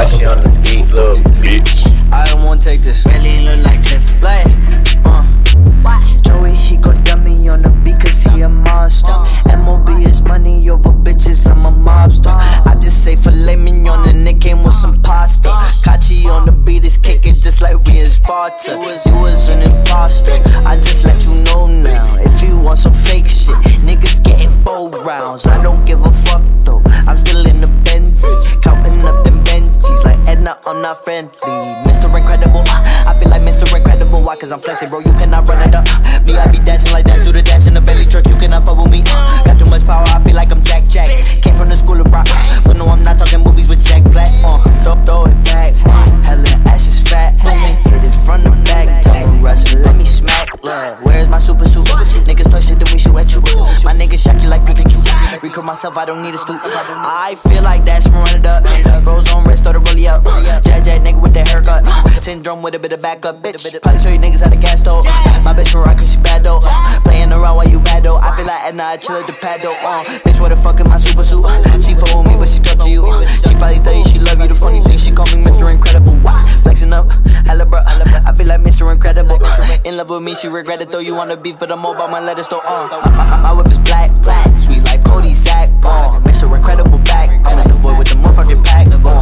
Kachi on the beat, little bitch. I don't wanna take this. Really look like Cliff. Like, Joey, he gon' dummy on the beat cause he a monster. MOB is money over bitches, I'm a mobster. I just say filet mignon and it came with some pasta. Kachi on the beat is kicking just like we in Sparta. You was an imposter, I just let you know now. If you want some fake shit, niggas getting 4 rounds. I don't give a fuck though, I'm still in the Benzie, counting up them Benjis like Edna, I'm not friendly. Mr. Incredible, I feel like Mr. Incredible. Why? Cause I'm flexing, bro, you cannot run it up. Me, I be dancing like that, do the dash in the belly truck, you cannot fuck with me. Got too much power, I feel like I'm Jack Jack. Came from the school of rock, but no, I'm not talking movies with Jack Black. Throw it back, hella ass is fat. Hit it from the back, tell me Russell, let me smack. Where's my super suit? Niggas talk shit, then we shoot at you. My niggas shock you like Pikachu. Record myself, I don't need a stoop. I feel like that's Miranda. Rose on wrist, throw the rollie up. Jack nigga with that haircut. Syndrome with a bit of backup, bitch. Probably show you niggas how to gas though. My bitch from rock cause she bad though. Playing around while you bad though. I feel like Edna, I chill at the pad though. Bitch, what the fuck in my super suit? She fuck with me, but she talk to you. She probably tell you she love you. The funny thing, she call me Mr. Incredible. Flexing up, hella bro. I feel like Mr. Incredible. In love with me, she regret it though. You wanna beef for the mo, but my letters though. My whip is black, sweet like Cody Sack. Mr. Incredible back, and I the boy with the motherfucking pack.